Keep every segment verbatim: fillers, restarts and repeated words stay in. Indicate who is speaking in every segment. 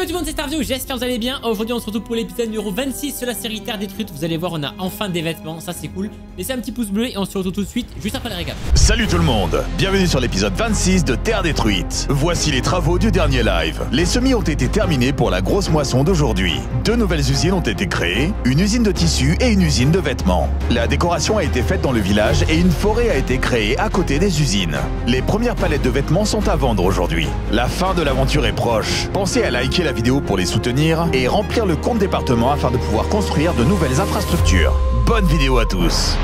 Speaker 1: Salut tout le monde, c'est Starvio, j'espère que vous allez bien. Aujourd'hui on se retrouve pour l'épisode numéro vingt-six sur la série Terre Détruite. Vous allez voir, on a enfin des vêtements, ça c'est cool. Laissez un petit pouce bleu et on se retrouve tout de suite juste après les récaps.
Speaker 2: Salut tout le monde, bienvenue sur l'épisode vingt-six de Terre Détruite. Voici les travaux du dernier live. Les semis ont été terminés pour la grosse moisson d'aujourd'hui. Deux nouvelles usines ont été créées, une usine de tissus et une usine de vêtements. La décoration a été faite dans le village et une forêt a été créée à côté des usines. Les premières palettes de vêtements sont à vendre aujourd'hui. La fin de l'aventure est proche. Pensez à liker la vidéo pour les soutenir et remplir le compte département afin de pouvoir construire de nouvelles infrastructures. Bonne vidéo à tous.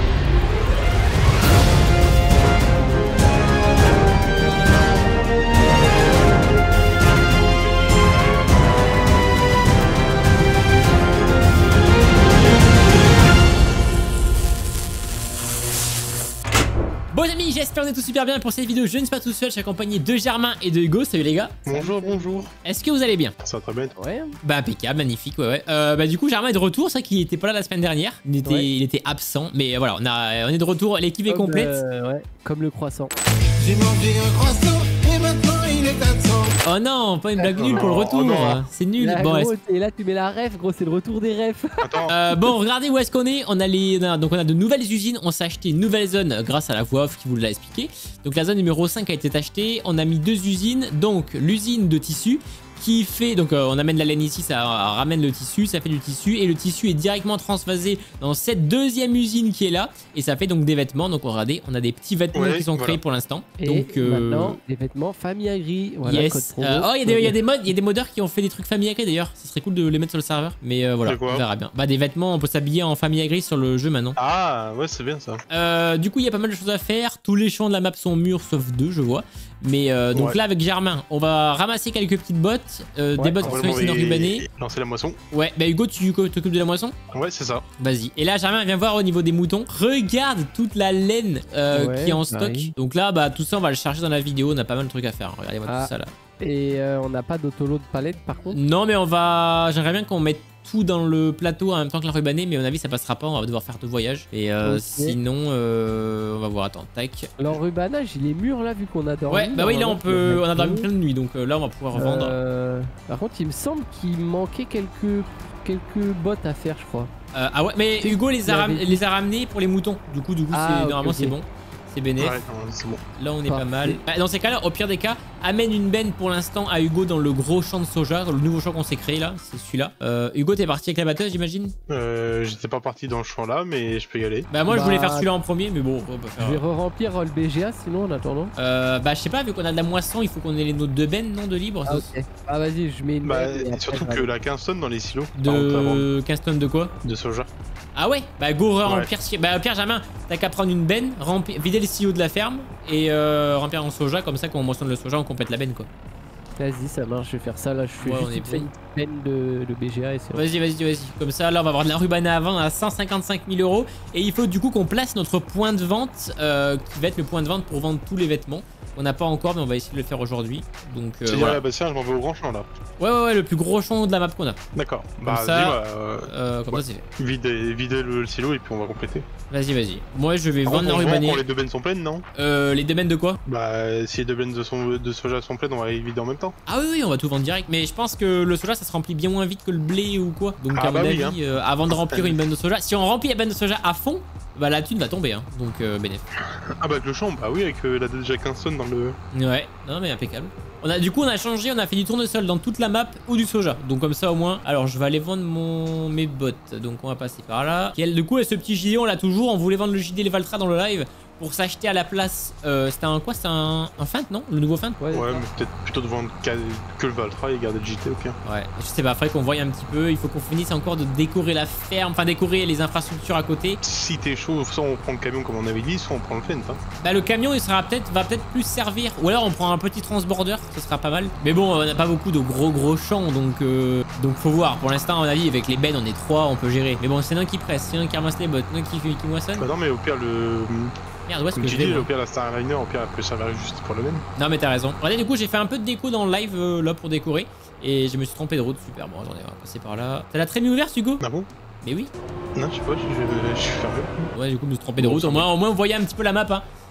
Speaker 1: Bon les amis, j'espère que vous êtes tous super bien pour cette vidéo. Je ne suis pas tout seul, je suis accompagné de Germain et de Hugo. Salut les gars.
Speaker 3: Bonjour, bonjour.
Speaker 1: Est-ce que vous allez bien?
Speaker 3: Ça va très bien.
Speaker 4: Ouais.
Speaker 1: Bah impeccable, magnifique, ouais ouais. Euh, bah du coup Germain est de retour, c'est vrai qu'il était pas là la semaine dernière. Il était,
Speaker 4: Ouais.
Speaker 1: il était absent, mais voilà, on, a, on est de retour, l'équipe est
Speaker 4: Comme,
Speaker 1: complète.
Speaker 4: euh, ouais, comme le croissant.
Speaker 5: J'ai mangé un croissant et maintenant il est quatre cents.
Speaker 1: Oh non, pas une blague nulle pour le
Speaker 3: non,
Speaker 1: retour.
Speaker 3: oh non.
Speaker 1: C'est nul.
Speaker 4: Là,
Speaker 1: Bon,
Speaker 4: gros,
Speaker 1: est-ce-
Speaker 4: et là tu mets la ref, gros, c'est le retour des refs.
Speaker 3: Attends,
Speaker 1: Euh, bon, regardez où est-ce qu'on est. On a les, on a- donc on a de nouvelles usines. On s'est acheté une nouvelle zone grâce à la voix off qui vous l'a expliqué. Donc la zone numéro cinq a été achetée. On a mis deux usines. Donc l'usine de tissu qui fait, donc euh, on amène la laine ici, ça ramène le tissu, ça fait du tissu et le tissu est directement transvasé dans cette deuxième usine qui est là et ça fait donc des vêtements. Donc regardez, on a des petits vêtements
Speaker 3: Ouais,
Speaker 1: qui sont créés
Speaker 3: voilà.
Speaker 1: pour l'instant.
Speaker 4: Et
Speaker 1: Donc euh,
Speaker 4: maintenant, des vêtements famille agri. Voilà,
Speaker 1: yes.
Speaker 4: code promo.
Speaker 1: Euh, oh, il y a des, il y a des modes, il y a des modeurs qui ont fait des trucs famille agri d'ailleurs. Ce serait cool de les mettre sur le serveur. Mais euh, voilà,
Speaker 3: C'est quoi
Speaker 1: on verra bien. Bah des vêtements, on peut s'habiller en famille agri sur le jeu maintenant.
Speaker 3: ah ouais, c'est bien ça.
Speaker 1: Euh, du coup, il y a pas mal de choses à faire. Tous les champs de la map sont mûrs sauf deux, je vois. Mais euh, donc
Speaker 3: Ouais.
Speaker 1: là, avec Germain, on va ramasser quelques petites bottes, euh,
Speaker 4: Ouais.
Speaker 1: des bottes qui sont
Speaker 3: Normalement,
Speaker 1: ici dans
Speaker 3: et-
Speaker 1: rubanées.
Speaker 3: et lancer la moisson.
Speaker 1: Ouais, bah Hugo, tu t'occupes de la moisson?
Speaker 3: Ouais, c'est ça.
Speaker 1: Vas-y. Et là, Germain vient voir au niveau des moutons. Regarde toute la laine euh,
Speaker 4: Ouais,
Speaker 1: qui est en
Speaker 4: ça
Speaker 1: stock.
Speaker 4: arrive.
Speaker 1: Donc là, bah tout ça, on va le charger dans la vidéo. On a pas mal de trucs à faire. Regardez-moi
Speaker 4: Ah.
Speaker 1: tout ça là.
Speaker 4: Et euh, on n'a pas d'autolo de palette par contre.
Speaker 1: Non, mais on va. J'aimerais bien qu'on mette tout dans le plateau en même temps que la rubanée, mais à mon avis, ça passera pas. On va devoir faire deux voyages. Et euh,
Speaker 4: Ok.
Speaker 1: sinon, euh, on va voir. Attends, tac.
Speaker 4: L'enrubanage il est mûr là vu qu'on a dormi.
Speaker 1: Ouais, bah oui, là on
Speaker 4: Normalement,
Speaker 1: peut. On a
Speaker 4: mettre
Speaker 1: dormi
Speaker 4: tout.
Speaker 1: plein de nuits, donc euh, là on va pouvoir vendre.
Speaker 4: Euh, Par contre, il me semble qu'il manquait quelques quelques bottes à faire, je crois.
Speaker 1: Euh, ah ouais, mais Hugo les a,
Speaker 4: Il y
Speaker 1: ram-
Speaker 4: avait-
Speaker 1: les a ramenés pour les moutons. Du coup, du coup,
Speaker 4: Ah,
Speaker 1: c'est
Speaker 4: ok,
Speaker 1: normalement
Speaker 4: ok.
Speaker 1: c'est bon. C'est bénéf.
Speaker 3: Ouais, non, c'est bon.
Speaker 1: Là, on est
Speaker 4: Parfait.
Speaker 1: pas mal. Bah, dans ces cas-là, au pire des cas, amène une benne pour l'instant à Hugo dans le gros champ de soja, dans le nouveau champ qu'on s'est créé là. C'est celui-là. Euh, Hugo, t'es parti avec la batteuse, j'imagine?
Speaker 3: Euh, J'étais pas parti dans le champ là, mais je peux y aller.
Speaker 1: Bah, moi, je voulais
Speaker 4: Bah,
Speaker 1: faire celui-là en premier, mais bon, on peut faire.
Speaker 4: Je vais re-remplir le B G A sinon en attendant.
Speaker 1: Euh, bah, je sais pas, vu qu'on a de la moisson, il faut qu'on ait les nos deux bennes, non, de libre.
Speaker 4: Ah, ok. Ah vas-y, je mets une
Speaker 3: Bah,
Speaker 4: benne et après,
Speaker 3: surtout
Speaker 4: je
Speaker 3: que
Speaker 4: vais-
Speaker 3: la quinze tonnes dans les silos. par contre, à vendre.
Speaker 1: De quinze tonnes de quoi?
Speaker 3: De soja.
Speaker 1: Ah ouais? Bah, go remplir.
Speaker 3: Ouais.
Speaker 1: Bah, Pierre Germain, t'as qu'à prendre une benne, remplir, vider le silo de la ferme et euh, remplir en soja, comme ça, quand on moissonne le soja, on complète la benne quoi.
Speaker 4: Vas-y, ça marche, je vais faire ça là, je fais
Speaker 1: Ouais, on
Speaker 4: juste
Speaker 1: est
Speaker 4: une
Speaker 1: bon.
Speaker 4: petite peine de, de B G A et c'est bon.
Speaker 1: Vas-y, vas-y, vas-y. Comme ça, là, on va avoir de la rubanée à vendre à cent cinquante-cinq mille euros. Et il faut du coup qu'on place notre point de vente, euh, qui va être le point de vente pour vendre tous les vêtements. On n'a pas encore, mais on va essayer de le faire aujourd'hui. Donc, euh,
Speaker 3: C'est
Speaker 1: voilà.
Speaker 3: là, bah tiens, je m'en vais au grand champ là.
Speaker 1: Ouais, ouais, ouais, le plus gros champ de la map qu'on a.
Speaker 3: D'accord. Bah,
Speaker 1: ça,
Speaker 3: vas-y, bah, euh,
Speaker 1: Euh, comme
Speaker 3: Ouais.
Speaker 1: ça, c'est fait.
Speaker 3: vider, vider le, le silo et puis on va compléter.
Speaker 1: Vas-y, vas-y. Moi, je vais
Speaker 3: Par
Speaker 1: vendre
Speaker 3: contre,
Speaker 1: la
Speaker 3: on vend
Speaker 1: rubanée.
Speaker 3: quand les deux bennes sont pleines, non?
Speaker 1: Euh, les domaines de quoi?
Speaker 3: Bah, si les deux bennes de, son, de soja sont pleines, on va les vider en même temps.
Speaker 1: Ah oui, oui, on va tout vendre direct. Mais je pense que le soja, ça se remplit bien moins vite que le blé ou quoi. Donc,
Speaker 3: Ah
Speaker 1: à mon
Speaker 3: bah oui,
Speaker 1: avis,
Speaker 3: hein.
Speaker 1: euh, avant de remplir une benne de soja, si on remplit la benne de soja à fond, bah la thune va tomber. Hein. Donc, euh, bénéf.
Speaker 3: Ah bah, avec le champ, bah oui, avec euh, la déjà quinze tonnes dans le.
Speaker 1: Ouais, non mais impeccable. On a, du coup on a changé, on a fait du tournesol dans toute la map ou du soja. Donc comme ça au moins. Alors je vais aller vendre mon mes bottes. Donc on va passer par là. Quel, du coup ce petit J D on l'a toujours. On voulait vendre le J D les Valtra dans le live pour s'acheter à la place. Euh, c'était un quoi? C'était un, un feint non? Le nouveau feint?
Speaker 4: Ouais,
Speaker 3: Ouais, mais peut-être plutôt de vendre qu'à- que le Valtra et garder le J T au pire.
Speaker 1: Ouais, je sais pas, faudrait qu'on voie un petit peu. Il faut qu'on finisse encore de décorer la ferme, enfin décorer les infrastructures à côté.
Speaker 3: Si t'es chaud, soit on prend le camion comme on avait dit, soit on prend le Fent. Hein.
Speaker 1: Bah le camion il sera peut-être va peut-être plus servir. Ou alors on prend un petit transborder, ce sera pas mal. Mais bon, on n'a pas beaucoup de gros gros champs donc euh, donc faut voir. Pour l'instant, à mon avis, avec les bennes, on est trois, on peut gérer. Mais bon, c'est un qui presse, c'est un qui ramasse les bottes, un qui, qui moissonne.
Speaker 3: Bah non, mais au pire, le.
Speaker 1: Merde, où est-ce
Speaker 3: Comme
Speaker 1: que
Speaker 3: tu
Speaker 1: je vais
Speaker 3: dis,
Speaker 1: moi
Speaker 3: au pire, la Starliner, au pire, elle peut servir juste pour le même.
Speaker 1: Non mais t'as raison. Regardez, du coup j'ai fait un peu de déco dans le live euh, là pour décorer. Et je me suis trompé de route, super. Bon attendez, on va passer par là. T'as la trémie ouverte Hugo?
Speaker 3: Ah bon?
Speaker 1: Mais oui.
Speaker 3: Non, je sais pas, je, je, je suis fermé.
Speaker 1: Ouais, du coup je me suis trompé de
Speaker 3: Bon,
Speaker 1: route.
Speaker 3: ça
Speaker 1: Au moins, au moins on voyait un petit peu la map. Hein.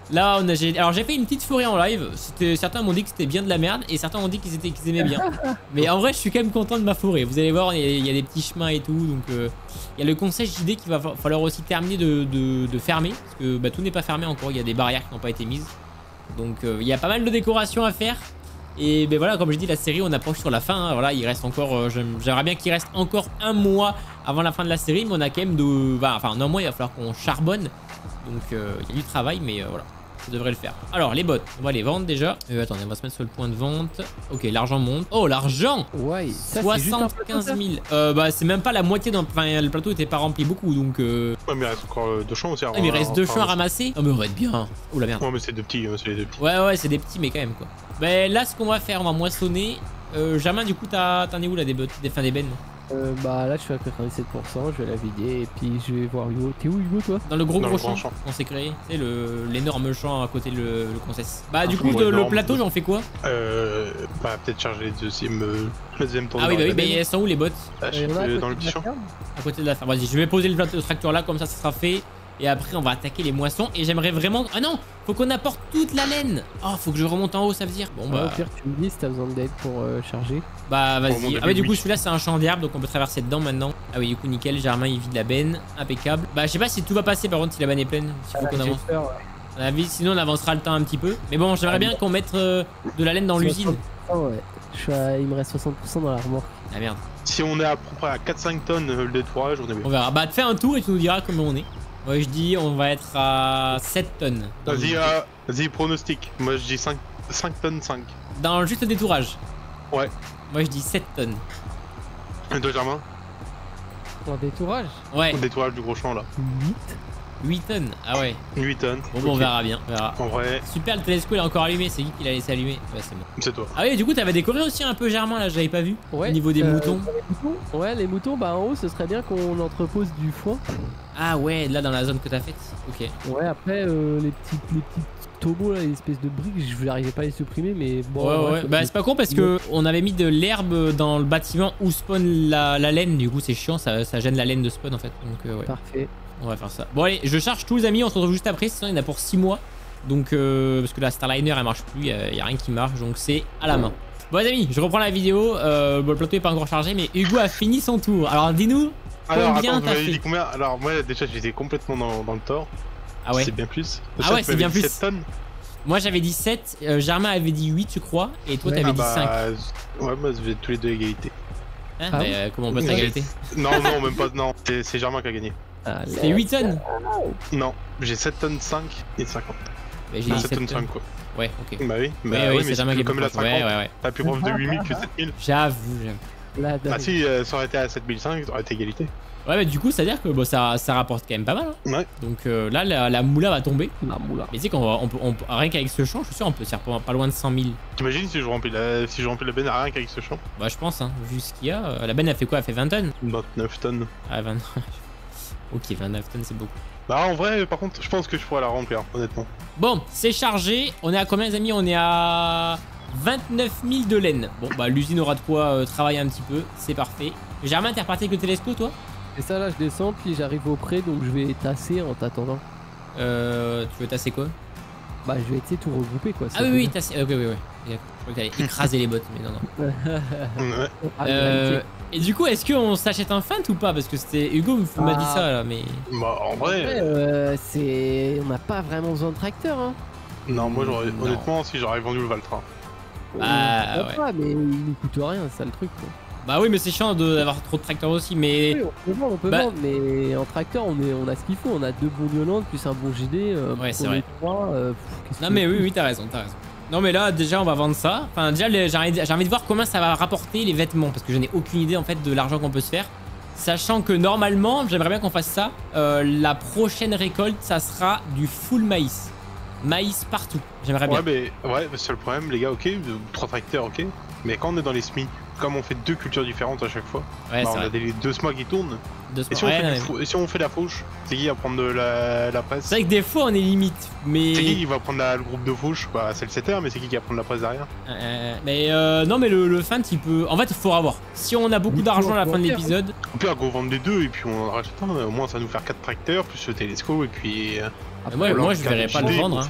Speaker 1: Là, on a, j'ai- alors j'ai fait une petite forêt en live. C'était, certains m'ont dit que c'était bien de la merde et certains m'ont dit qu'ils étaient, qu'ils aimaient bien. Mais en vrai, je suis quand même content de ma forêt. Vous allez voir, il y a, il y a des petits chemins et tout. Donc, euh, il y a le conseil J D qu'il va fa- falloir aussi terminer de, de, de fermer. Parce que bah, tout n'est pas fermé encore. Il y a des barrières qui n'ont pas été mises. Donc, euh, il y a pas mal de décorations à faire. Et ben voilà, comme je dis, la série, on approche sur la fin. Hein. Voilà, il reste encore. Euh, j'aime- J'aimerais bien qu'il reste encore un mois avant la fin de la série. Mais on a quand même de. Bah, enfin, en un mois, il va falloir qu'on charbonne. Donc, euh, il y a du travail, mais euh, voilà. Ça devrait le faire. Alors, les bots, on va les vendre déjà. Euh, attendez, on va se mettre sur le point de vente. Ok, l'argent monte. Oh, l'argent
Speaker 4: Ouais, ça, c'est juste un plateau,
Speaker 1: soixante-quinze
Speaker 4: ça
Speaker 1: mille. Euh, bah, c'est même pas la moitié d'un. Enfin, le plateau était pas rempli beaucoup, donc. Euh...
Speaker 3: Ouais, mais il reste encore euh, deux champs aussi. à
Speaker 1: Ah, mais il
Speaker 3: ra-
Speaker 1: reste deux
Speaker 3: à
Speaker 1: champs à ramasser. Oh, mais on va être bien. Oh la merde.
Speaker 3: Ouais, mais c'est deux petits, euh, c'est les deux petits.
Speaker 1: Ouais, ouais, c'est des petits, mais quand même, quoi. Bah, là, ce qu'on va faire, on va moissonner. Euh, Germain, du coup, t'as- t'en es où là, des bots, des fins d'ébène?
Speaker 4: euh, Bah là je suis à quatre-vingt-dix-sept pour cent, je vais la vider et puis je vais voir Hugo. T'es où Hugo toi?
Speaker 1: Dans le gros
Speaker 3: Dans
Speaker 1: gros
Speaker 3: le grand
Speaker 1: champ
Speaker 3: champ.
Speaker 1: qu'on s'est créé, tu sais, le- l'énorme champ à côté de le, le Concess. Bah, du
Speaker 3: Ah,
Speaker 1: coup,
Speaker 3: ouais,
Speaker 1: de- le
Speaker 3: énorme.
Speaker 1: plateau, j'en fais quoi?
Speaker 3: Euh. Bah, peut-être charger le deuxième, euh, le deuxième tour
Speaker 1: Ah
Speaker 3: de
Speaker 1: oui, bah oui,
Speaker 3: barbecue.
Speaker 1: mais elles sont où les bots?
Speaker 3: Ah, je
Speaker 4: Il y en a à
Speaker 3: suis, euh,
Speaker 4: côté
Speaker 3: dans le
Speaker 4: de
Speaker 3: petit
Speaker 4: la
Speaker 3: champ.
Speaker 4: ferme.
Speaker 1: À côté de la ferme. Vas-y, je vais poser le plateau- le tracteur là, comme ça, ça sera fait. Et après, on va attaquer les moissons. Et j'aimerais vraiment. Ah non, faut qu'on apporte toute la laine. Oh, faut que je remonte en haut, ça veut dire. Bon,
Speaker 4: Ouais,
Speaker 1: bah.
Speaker 4: au pire tu me dis si t'as besoin d'aide pour euh, charger.
Speaker 1: Bah,
Speaker 3: Bon,
Speaker 1: vas-y.
Speaker 3: bon,
Speaker 1: Ah, ouais, du coup,
Speaker 3: oui.
Speaker 1: celui-là, c'est un champ d'herbe, donc on peut traverser dedans maintenant. Ah, oui, du coup, nickel. Germain, il vide la benne. Impeccable. Bah, je sais pas si tout va passer, par contre, si la benne est pleine. S'il faut
Speaker 4: Ah,
Speaker 1: qu'on
Speaker 4: j'ai
Speaker 1: avance.
Speaker 4: peur, ouais.
Speaker 1: À la vie, sinon, on avancera le temps un petit peu. Mais bon, j'aimerais bien qu'on mette euh, de la laine dans l'usine.
Speaker 4: Ah ouais, je suis à... il me reste soixante pour cent dans la remorque.
Speaker 1: Ah, merde.
Speaker 3: Si on est à peu près à quatre cinq tonnes euh, le détourage, on est
Speaker 1: On
Speaker 3: bien.
Speaker 1: verra. Bah, fais un tour et tu nous diras comment on est. Moi, je dis, on va être à sept tonnes. Dans
Speaker 3: Vas-y,
Speaker 1: le-
Speaker 3: euh, vas-y, pronostic. Moi, je dis cinq, cinq tonnes cinq.
Speaker 1: Dans juste le détourage.
Speaker 3: Ouais.
Speaker 1: Moi, je dis sept tonnes.
Speaker 3: Et toi, Germain?
Speaker 4: En détourage
Speaker 1: Ouais,
Speaker 3: Au détourage du gros champ, là.
Speaker 4: huit.
Speaker 1: huit tonnes. Ah ouais.
Speaker 3: huit tonnes.
Speaker 1: Bon, bon, on
Speaker 3: Ok.
Speaker 1: verra bien. On verra.
Speaker 3: En vrai,
Speaker 1: Super, le télescope il est encore allumé. C'est qui qui l'a laissé allumer? Ouais, c'est bon.
Speaker 3: c'est toi.
Speaker 1: Ah oui, du coup, t'avais décoré aussi un peu Germain là, j'avais pas vu.
Speaker 4: Ouais.
Speaker 1: Au niveau des
Speaker 4: euh,
Speaker 1: moutons.
Speaker 4: les moutons Ouais, les moutons, bah en haut ce serait bien qu'on entrepose du foin.
Speaker 1: Ah ouais, là dans la zone que t'as faite. Ok.
Speaker 4: Ouais, après euh, les petits les petits tombeaux là, les espèces de briques, je n'arrivais pas à les supprimer, mais bon.
Speaker 1: ouais, ouais,
Speaker 4: bref,
Speaker 1: ouais. Bah, c'est pas con parce que on avait mis de l'herbe dans le bâtiment où spawn la, la laine. Du coup, c'est chiant, ça, ça gêne la laine de spawn en fait. Donc, euh, ouais.
Speaker 4: Parfait.
Speaker 1: On va faire ça. Bon, allez, je charge tous les amis. On se retrouve juste après. Sinon, il y en a pour six mois. Donc, euh, parce que la Starliner elle marche plus. Il y, a rien qui marche. Donc, c'est à la main. Bon, les amis, je reprends la vidéo. Euh, bon, le plateau est pas encore chargé, mais Hugo a fini son tour. Alors, dis-nous.
Speaker 3: Alors,
Speaker 1: Combien
Speaker 3: attends,
Speaker 1: t'as
Speaker 3: vous m'avez
Speaker 1: fait
Speaker 3: dit combien? Alors, moi, déjà, j'étais complètement dans, dans le tort.
Speaker 1: Ah ouais.
Speaker 3: C'est bien plus.
Speaker 1: Ah
Speaker 3: Déjà,
Speaker 1: ouais,
Speaker 3: tu
Speaker 1: c'est
Speaker 3: m'avais
Speaker 1: bien
Speaker 3: dit
Speaker 1: plus.
Speaker 3: sept tonnes.
Speaker 1: Moi j'avais dit sept, euh, Germain avait dit huit je crois, et toi
Speaker 4: Ouais.
Speaker 1: t'avais
Speaker 3: Ah
Speaker 1: dit
Speaker 3: bah,
Speaker 1: cinq.
Speaker 3: Ouais, moi, vous êtes tous les deux égalité.
Speaker 1: Hein,
Speaker 4: Ah
Speaker 1: bah,
Speaker 4: oui.
Speaker 1: euh, comment on peut être à
Speaker 3: Ouais.
Speaker 1: égalité?
Speaker 3: Non, non, même pas. Non, c'est c'est Germain qui a gagné.
Speaker 4: Allez.
Speaker 1: C'était huit tonnes.
Speaker 3: Non, j'ai sept tonnes cinq et cinquante.
Speaker 1: Bah, j'ai
Speaker 3: Ah,
Speaker 1: dit
Speaker 3: sept
Speaker 1: sept
Speaker 3: tonnes
Speaker 1: tonnes.
Speaker 3: cinq quoi.
Speaker 1: Ouais, ok.
Speaker 3: Bah oui,
Speaker 1: Oui,
Speaker 3: bah
Speaker 1: oui,
Speaker 3: oui,
Speaker 1: c'est
Speaker 3: mais
Speaker 1: Germain qui
Speaker 3: c'est
Speaker 1: est
Speaker 3: comme
Speaker 1: plus
Speaker 3: la
Speaker 1: proche. Ouais,
Speaker 3: cinquante.
Speaker 1: ouais, ouais.
Speaker 3: T'as plus proche de huit mille que sept mille.
Speaker 1: J'avoue, j'avoue.
Speaker 4: Là,
Speaker 3: Ah si, euh, ça aurait été à sept mille cinq, ça aurait été égalité.
Speaker 1: Ouais, mais du coup, ça veut dire que bon, ça, ça rapporte quand même pas mal. Hein.
Speaker 3: Ouais.
Speaker 1: Donc euh, là, la, la moula va tomber.
Speaker 4: la moula.
Speaker 1: Mais tu sais qu'on va, on peut, on peut- rien qu'avec ce champ, je suis sûr, on peut se faire pas, pas loin de cent mille.
Speaker 3: T'imagines si je remplis la, si je remplis la benne à rien qu'avec ce champ?
Speaker 1: Bah, je pense, hein, vu ce qu'il y a. euh, La benne, elle fait quoi? Elle fait vingt tonnes?
Speaker 3: vingt-neuf tonnes.
Speaker 1: Ah, vingt. Ok, vingt-neuf tonnes, c'est beaucoup.
Speaker 3: Bah en vrai, par contre, je pense que je pourrais la remplir, honnêtement.
Speaker 1: Bon, c'est chargé. On est à combien, les amis? On est à vingt-neuf mille de laine. Bon, bah, l'usine aura de quoi euh, travailler un petit peu. C'est parfait. Germain, t'es reparti avec le télescope, toi?
Speaker 4: Et ça là, je descends, puis j'arrive au pré, donc je vais tasser en t'attendant.
Speaker 1: Euh. Tu veux tasser quoi?
Speaker 4: Bah, je vais essayer de tout regrouper quoi.
Speaker 1: Ah oui, oui, tasser. Ok, oui, oui. Je crois que t'allais écraser les bottes, mais non, non.
Speaker 3: Ouais.
Speaker 4: Ah,
Speaker 1: Euh, et du coup, est-ce qu'on s'achète un feint ou pas? Parce que c'était Hugo m'a dit
Speaker 4: Ah.
Speaker 1: ça là, mais.
Speaker 3: Bah en
Speaker 4: Après,
Speaker 3: vrai,
Speaker 4: euh, c'est. On n'a pas vraiment besoin de tracteur, hein.
Speaker 3: non, moi j'aurais,
Speaker 1: Non.
Speaker 3: honnêtement, si j'aurais vendu le Valtra.
Speaker 1: Bah,
Speaker 4: On
Speaker 1: ouais.
Speaker 4: peut pas, mais il nous coûte rien, c'est ça le truc quoi.
Speaker 1: Bah oui, mais c'est chiant de- d'avoir trop de tracteurs aussi, mais.
Speaker 4: Oui, on peut vendre, on peut
Speaker 1: Bah-
Speaker 4: vendre, mais en tracteur, on, est, on a ce qu'il faut. On a deux bons violences plus un bon G D. Euh,
Speaker 1: Ouais, c'est
Speaker 4: on
Speaker 1: vrai.
Speaker 4: est trois, euh, pff, qu'est-ce
Speaker 1: Non,
Speaker 4: que
Speaker 1: mais
Speaker 4: tu
Speaker 1: oui,
Speaker 4: veux
Speaker 1: oui, t'as raison, t'as raison. Non, mais là, déjà, on va vendre ça. Enfin, déjà, les- j'ai envie, j'ai envie de voir combien ça va rapporter les vêtements, parce que je n'ai aucune idée en fait de l'argent qu'on peut se faire. Sachant que normalement, j'aimerais bien qu'on fasse ça. euh, la prochaine récolte, ça sera du full maïs. Maïs partout. J'aimerais bien.
Speaker 3: Ouais, mais ouais, le seul problème, les gars, ok, euh, trois tracteurs, ok. Mais quand on est dans les semis, comme on fait deux cultures différentes à chaque fois,
Speaker 1: Ouais,
Speaker 3: bah,
Speaker 1: c'est
Speaker 3: on
Speaker 1: vrai.
Speaker 3: a des, deux semas qui tournent.
Speaker 1: Deux
Speaker 3: Et
Speaker 1: semaines.
Speaker 3: si, on
Speaker 1: Ouais,
Speaker 3: fait
Speaker 1: non,
Speaker 3: du
Speaker 1: mais-
Speaker 3: fau- et si on fait la fauche, c'est qui va prendre de la, la presse?
Speaker 1: C'est vrai que des fois, on est limite. Mais.
Speaker 3: C'est qui qui va prendre la- le groupe de fauche? Bah, c'est le setter, mais c'est qui qui va prendre la presse derrière?
Speaker 1: Euh, mais euh, non, mais le, le feint, il peut. En fait, il faudra voir. Si on a beaucoup
Speaker 4: Du coup,
Speaker 1: d'argent à la
Speaker 4: on
Speaker 1: fin de
Speaker 4: peut en
Speaker 1: l'épisode.
Speaker 3: Au pire, go vendre les deux et puis on en rachète un. Au moins, ça va nous faire quatre tracteurs plus le télescope et puis. euh,
Speaker 1: moi,
Speaker 3: voilà,
Speaker 1: moi,
Speaker 3: on
Speaker 1: je
Speaker 3: garde
Speaker 1: verrais
Speaker 3: le
Speaker 1: pas le
Speaker 3: J D,
Speaker 1: vendre.
Speaker 3: bon,
Speaker 1: Hein.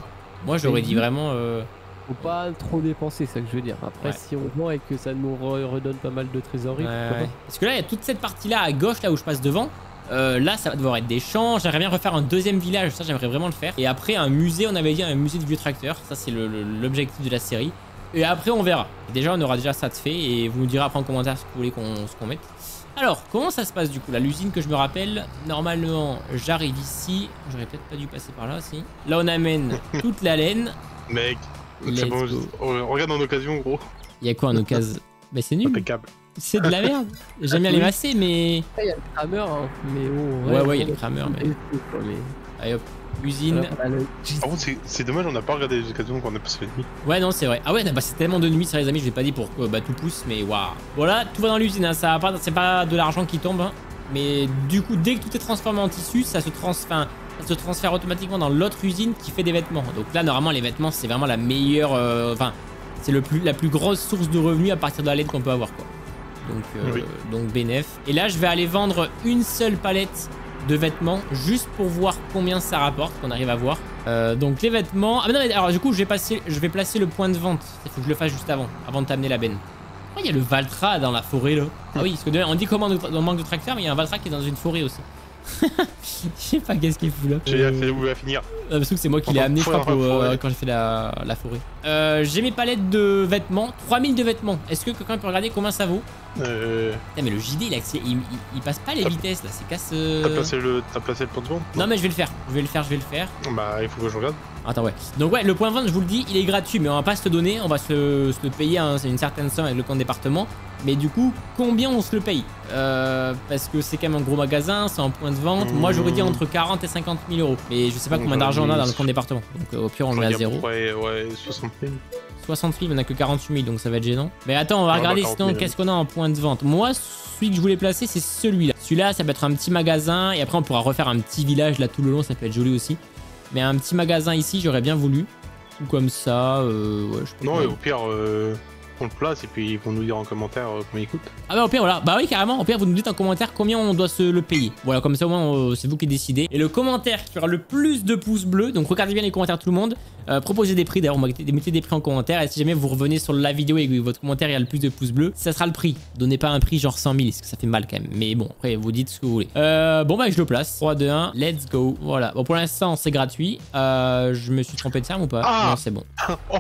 Speaker 1: Moi, j'aurais
Speaker 4: Mais
Speaker 1: dit
Speaker 4: vu-
Speaker 1: vraiment. Euh...
Speaker 4: Faut pas trop dépenser, c'est ça que je veux dire. Après,
Speaker 1: Ouais.
Speaker 4: si on vend et que ça nous re- redonne pas mal de trésorerie,
Speaker 1: Ouais,
Speaker 4: pourquoi
Speaker 1: ouais. Parce que là, il y a toute cette partie-là à gauche, là où je passe devant. Euh, là, ça va devoir être des champs. J'aimerais bien refaire un deuxième village. Ça, j'aimerais vraiment le faire. Et après, un musée. On avait dit un musée de vieux tracteurs. Ça, c'est le- le- l'objectif de la série. Et après, on verra. Déjà, on aura déjà ça de fait. Et vous nous direz après en commentaire ce que vous voulez qu'on ce qu'on mette. Alors, comment ça se passe du coup? Là, l'usine que je me rappelle, normalement, j'arrive ici. J'aurais peut-être pas dû passer par là, si. Là, on amène toute la laine.
Speaker 3: Mec,
Speaker 1: Let's
Speaker 3: c'est bon,
Speaker 1: go.
Speaker 3: juste- oh, regarde en occasion, gros.
Speaker 1: Il y a quoi en occasion? Mais c'est nul.
Speaker 3: Impeccable.
Speaker 1: C'est de la merde. J'aime bien les masser, mais.
Speaker 4: pas. Il y a le Kramer, hein, mais bon.
Speaker 1: Ouais, ouais, il y a le Kramer, mais.
Speaker 4: mais...
Speaker 1: Allez hop. Usine.
Speaker 4: Voilà, voilà, le-
Speaker 3: Par contre, c'est- c'est dommage, on n'a pas regardé les occasions qu'on a passé la nuit.
Speaker 1: Ouais, non, c'est vrai. Ah ouais, bah, c'est tellement de nuit, ça les amis, je l'ai pas dit pour euh, bah, tout pousse, mais waouh. Voilà, tout va dans l'usine, hein, ça va pas, c'est pas de l'argent qui tombe, hein. Mais du coup, dès que tout est transformé en tissu, ça se transfère, ça se transfère automatiquement dans l'autre usine qui fait des vêtements. Donc là, normalement, les vêtements, c'est vraiment la meilleure, euh, enfin, c'est le plus, la plus grosse source de revenus à partir de la laine qu'on peut avoir, quoi. Donc, euh,
Speaker 3: Oui.
Speaker 1: donc bénef. Et là, je vais aller vendre une seule palette de vêtements juste pour voir combien ça rapporte, qu'on arrive à voir. Euh, donc les vêtements. Ah mais non, mais alors du coup, je vais passer, je vais placer le point de vente. Il faut que je le fasse juste avant, avant de t'amener la benne. Pourquoi il y a le Valtra dans la forêt là? Ah oui, parce que de- on dit comment on manque de tracteur, mais il y a un Valtra qui est dans une forêt aussi. Je sais pas qu'est-ce qu'il fout là.
Speaker 3: J'ai
Speaker 1: Euh,
Speaker 3: fait où il va finir.
Speaker 1: euh, parce que c'est moi qui l'ai
Speaker 3: Pendant
Speaker 1: amené, je
Speaker 3: fois
Speaker 1: crois,
Speaker 3: dans la
Speaker 1: pour, euh,
Speaker 3: forêt.
Speaker 1: quand j'ai fait la, la forêt. Euh, j'ai mes palettes de vêtements, trois mille de vêtements. Est-ce que quelqu'un peut regarder combien ça vaut?
Speaker 3: Euh,
Speaker 1: Putain, mais le J D il, accé- il, il- il passe pas les
Speaker 3: T'as-
Speaker 1: vitesses là, c'est casse. euh,
Speaker 3: T'as placé le, t'as placé le point de vente?
Speaker 1: Non mais je vais le faire, je vais le faire, je vais le faire.
Speaker 3: Bah, il faut que je regarde.
Speaker 1: Attends, ouais. Donc ouais, le point de vente, je vous le dis, il est gratuit, mais on va pas se le donner, on va se le, se le payer hein, c'est une certaine somme avec le compte département. Mais du coup, combien on se le paye? euh, Parce que c'est quand même un gros magasin, c'est un point de vente.
Speaker 3: Mmh.
Speaker 1: Moi j'aurais dit entre quarante et cinquante mille euros. Mais je sais pas
Speaker 3: Donc,
Speaker 1: combien d'argent on a
Speaker 3: j'aurais
Speaker 1: dans
Speaker 3: dit-
Speaker 1: le compte département. Donc euh, au pire on le met à
Speaker 3: Regarde,
Speaker 1: zéro.
Speaker 3: Ouais, ouais, soixante mille.
Speaker 1: soixante mille, on a que quarante-huit mille, donc ça va être gênant. Mais attends, on va
Speaker 3: Ah, bah,
Speaker 1: regarder
Speaker 3: quarante
Speaker 1: sinon
Speaker 3: mille.
Speaker 1: qu'est-ce qu'on a en point de vente. Moi, celui que je voulais placer, c'est celui-là. Celui-là, ça peut être un petit magasin, et après on pourra refaire un petit village là tout le long, ça peut être joli aussi. Mais un petit magasin ici, j'aurais bien voulu. Ou comme ça, euh, ouais, je sais pas.
Speaker 3: Non, et
Speaker 1: comment-
Speaker 3: au pire, euh, on le place et puis ils vont nous dire en commentaire euh, combien il coûte.
Speaker 1: Ah bah au pire voilà, bah oui carrément, au pire vous nous dites en commentaire combien on doit se le payer. Voilà, comme ça au moins euh, c'est vous qui décidez. Et le commentaire qui aura le plus de pouces bleus, donc regardez bien les commentaires tout le monde, euh, proposez des prix, d'ailleurs on va mettez des prix en commentaire, et si jamais vous revenez sur la vidéo et que votre commentaire il y a le plus de pouces bleus, ça sera le prix. Donnez pas un prix genre cent mille, parce que ça fait mal quand même, mais bon, après vous dites ce que vous voulez. Euh, bon bah je le place, trois, deux, un, let's go, voilà. Bon pour l'instant c'est gratuit, euh, je me suis trompé de terme ou pas?
Speaker 3: Ah
Speaker 1: Non c'est bon.
Speaker 3: Oh,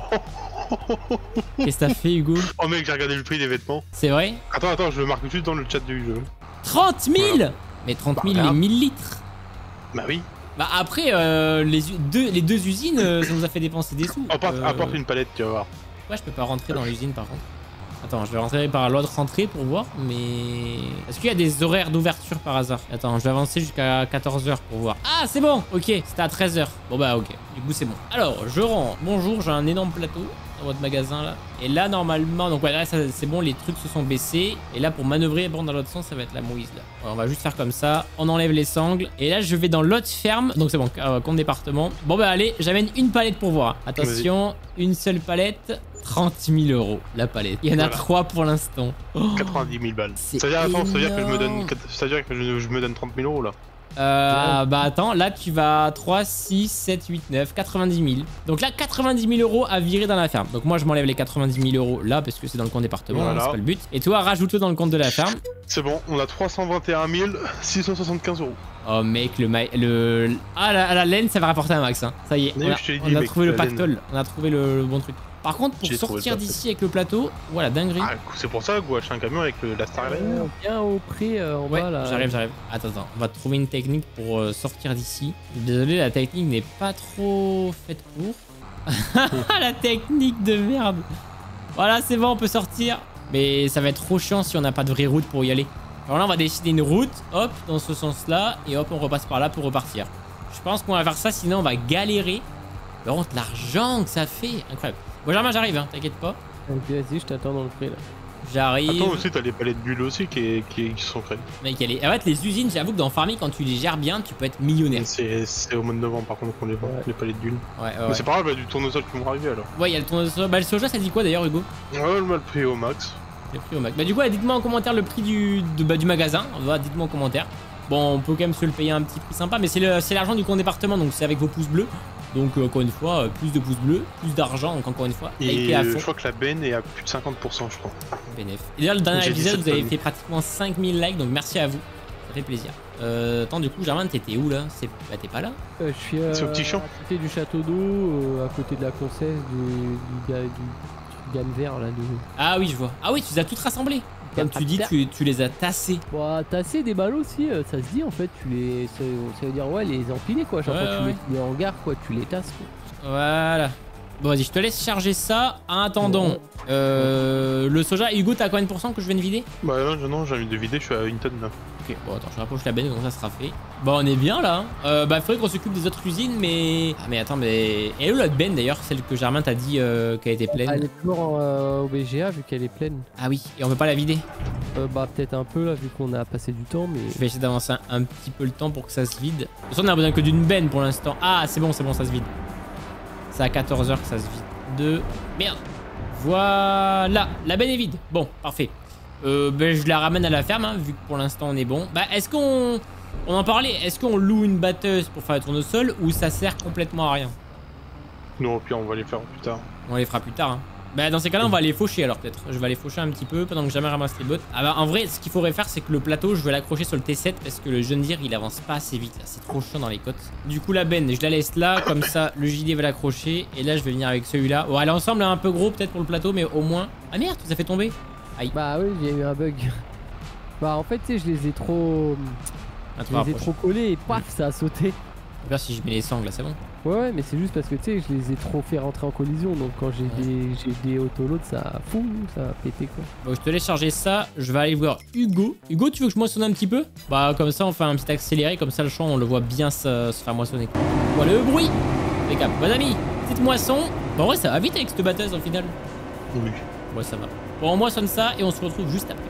Speaker 1: Qu'est-ce que t'as fait Hugo?
Speaker 3: oh mec, j'ai regardé le prix des vêtements.
Speaker 1: C'est vrai?
Speaker 3: Attends, attends, je le marque juste dans le chat du jeu.
Speaker 1: trente mille
Speaker 3: Voilà.
Speaker 1: Mais trente
Speaker 3: Bah,
Speaker 1: mille les
Speaker 3: regarde.
Speaker 1: mille litres.
Speaker 3: Bah oui.
Speaker 1: Bah après, euh, les, u- deux, les deux usines, euh, ça nous a fait dépenser des sous.
Speaker 3: Apporte,
Speaker 1: Euh,
Speaker 3: apporte une palette, tu vas voir.
Speaker 1: Ouais, je peux pas rentrer dans l'usine par contre. Attends, je vais rentrer par l'autre entrée pour voir, mais... Est-ce qu'il y a des horaires d'ouverture par hasard? Attends, je vais avancer jusqu'à quatorze heures pour voir. Ah, c'est bon. Ok, c'était à treize heures. Bon bah ok, du coup c'est bon. Alors, je rentre. Bonjour, j'ai un énorme plateau dans votre magasin là. Et là, normalement, donc ouais, là ça, c'est bon, les trucs se sont baissés. Et là, pour manœuvrer bon, dans l'autre sens, ça va être la mouise là. Ouais, on va juste faire comme ça. On enlève les sangles. Et là, je vais dans l'autre ferme. Donc c'est bon, euh, compte département. Bon bah allez, j'amène une palette pour voir. Attention, une seule palette. trente mille euros la palette. Il y en a
Speaker 3: Voilà.
Speaker 1: trois pour l'instant. Oh.
Speaker 3: quatre-vingt-dix mille balles.
Speaker 1: c'est
Speaker 3: C'est-à-dire, attends, c'est-à-dire que je me donne,
Speaker 1: énorme.
Speaker 3: c'est-à-dire que je, je me donne trente mille euros là.
Speaker 1: Euh, bah attends, là tu vas trois, six, sept, huit, neuf, quatre-vingt-dix mille. Donc là, quatre-vingt-dix mille euros à virer dans la ferme. Donc moi je m'enlève les quatre-vingt-dix mille euros là parce que c'est dans le compte département,
Speaker 3: Voilà.
Speaker 1: hein, c'est pas le but. Et toi, rajoute-le dans le compte de la ferme.
Speaker 3: C'est bon, on a trois cent vingt et un mille six cent soixante-quinze euros.
Speaker 1: Oh mec, le ma- le ah la, la laine ça va rapporter un max. Hein. Ça y est,
Speaker 3: Oui,
Speaker 1: on a,
Speaker 3: je te l'ai
Speaker 1: on
Speaker 3: dit,
Speaker 1: a
Speaker 3: mec,
Speaker 1: trouvé le
Speaker 3: la laine.
Speaker 1: pactole, on a trouvé le, le bon truc. Par contre, pour
Speaker 3: J'ai trouvé le
Speaker 1: sortir
Speaker 3: pactole.
Speaker 1: d'ici avec le plateau, voilà, dinguerie.
Speaker 3: Ah, c'est pour ça que vous achetez un camion avec le, la Starline.
Speaker 4: Ouais, bien au prix euh, en
Speaker 1: Ouais,
Speaker 4: bas là.
Speaker 1: j'arrive, j'arrive. Attends, attends, on va trouver une technique pour euh, sortir d'ici. Désolé, la technique n'est pas trop faite pour. La technique de merde. Voilà, c'est bon, on peut sortir. Mais ça va être trop chiant si on n'a pas de vraie route pour y aller. Alors là, on va décider une route, hop, dans ce sens-là, et hop, on repasse par là pour repartir. Je pense qu'on va faire ça, sinon on va galérer. Par contre, l'argent que ça fait, incroyable. Bon, Germain, j'arrive, hein, t'inquiète pas.
Speaker 4: Vas-y, vas-y, je t'attends dans le prix là.
Speaker 1: J'arrive.
Speaker 3: Attends, aussi, t'as les palettes bulles aussi qui, qui, qui sont créées.
Speaker 1: Mec, elle est... En fait, les usines, j'avoue que dans Farming, quand tu les gères bien, tu peux être millionnaire.
Speaker 3: C'est c'est au mois de novembre par contre qu'on les vend,
Speaker 4: Ouais.
Speaker 3: les palettes bulles.
Speaker 1: Ouais, ouais,
Speaker 3: Mais
Speaker 1: ouais.
Speaker 3: c'est pas grave, il y a du tournesol qui vont arriver alors.
Speaker 1: Ouais, il y a le tournesol. Bah, le soja, ça dit quoi d'ailleurs, Hugo?
Speaker 3: Ouais, le mal pris au max.
Speaker 1: Le prix au max. Bah, du coup, ouais, dites-moi en commentaire le prix du, de- bah, du magasin. Voilà, dites-moi en commentaire. Bon, on peut quand même se le payer un petit prix sympa, mais c'est le- c'est l'argent du compte département, donc c'est avec vos pouces bleus. Donc euh, encore une fois, euh, plus de pouces bleus, plus d'argent, donc encore une fois,
Speaker 3: Et
Speaker 1: hypé à
Speaker 3: euh,
Speaker 1: fond.
Speaker 3: je crois que la benne est à plus de cinquante pour cent, je crois.
Speaker 1: Bénéf. Et d'ailleurs, le dernier
Speaker 3: J'ai
Speaker 1: épisode,
Speaker 3: dix-sept
Speaker 1: vous avez
Speaker 3: tonnes.
Speaker 1: fait pratiquement cinq mille likes, donc merci à vous. Ça fait plaisir. Euh, attends, du coup, Germain, t'étais où là? C'est... Bah, t'es pas là?
Speaker 4: Euh, je suis euh,
Speaker 3: C'est au petit champ.
Speaker 4: à côté du château d'eau, euh, à côté de la Concesse, du, du, gars- du, du gamme vert là. De...
Speaker 1: Ah oui, je vois. Ah oui, tu les as toutes rassemblées. Comme tu dis, tu, tu les as tassées.
Speaker 4: Bon, tasser des ballots aussi, euh, ça se dit en fait, tu les. Ça, ça veut dire ouais, les empiler quoi. Genre
Speaker 1: Ouais,
Speaker 4: quand tu
Speaker 1: ouais.
Speaker 4: mets les hangars quoi, tu les tasses quoi.
Speaker 1: Voilà. Bon, vas-y, je te laisse charger ça. En attendant, euh, le soja, Hugo, t'as combien de pourcents que je viens de vider?
Speaker 3: Bah non, je- non j'ai envie de vider, je suis à une tonne là.
Speaker 1: Ok, bon, attends, je rapproche la benne, donc ça sera fait. Bon, on est bien là. Hein. Euh, bah, faudrait qu'on s'occupe des autres usines, mais. Ah, mais attends, mais. Et où l'autre benne d'ailleurs, celle que Germain t'a dit euh, qu'elle était pleine?
Speaker 4: Elle est toujours euh, au B G A vu qu'elle est pleine.
Speaker 1: Ah oui, et on peut pas la vider.
Speaker 4: Euh, bah peut-être un peu là vu qu'on a passé du temps mais.
Speaker 1: Je vais essayer d'avancer un, un petit peu le temps pour que ça se vide. De toute façon, on a besoin que d'une benne pour l'instant. Ah, c'est bon, c'est bon, ça se vide. C'est à quatorze heures que ça se vide. De. Merde. Voilà. La benne est vide. Bon, parfait. Euh, ben, je la ramène à la ferme, hein, vu que pour l'instant on est bon. Bah, est-ce qu'on. On en parlait, est-ce qu'on loue une batteuse pour faire le tournesol ou ça sert complètement à rien?
Speaker 3: Non, puis on va les faire plus tard.
Speaker 1: On les fera plus tard, hein. Bah dans ces cas-là on va les faucher alors peut-être. Je vais les faucher un petit peu pendant que jamais ramasse les bottes. Ah bah en vrai ce qu'il faudrait faire c'est que le plateau je vais l'accrocher sur le T sept parce que le John Deere il avance pas assez vite là. C'est trop chiant dans les côtes. Du coup la benne je la laisse là comme ça le J D va l'accrocher. Et là je vais venir avec celui-là. Bon elle ensemble est un peu gros peut-être pour le plateau mais au moins... Ah merde ça fait tomber. Aïe.
Speaker 4: Bah oui, il y a eu un bug. Bah en fait tu sais je les ai trop.
Speaker 1: Un
Speaker 4: Je les ai trop collés et paf ça a sauté.
Speaker 1: On va voir si je mets les sangles là c'est bon.
Speaker 4: Ouais ouais mais c'est juste parce que tu sais je les ai trop fait rentrer en collision donc quand j'ai
Speaker 1: Ouais.
Speaker 4: des j'ai des autoloads ça a fou ça a pété quoi.
Speaker 1: Bon je te laisse charger ça. Je vais aller voir Hugo. Hugo tu veux que je moissonne un petit peu? Bah comme ça on fait un petit accéléré comme ça le champ on le voit bien se, se faire moissonner. Voilà le bruit. Impeccable. Bon amis, petite moisson. Bon en vrai ça va vite avec cette batteuse au final.
Speaker 3: Oui.
Speaker 1: Ouais ça va. Bon on moissonne ça et on se retrouve juste après.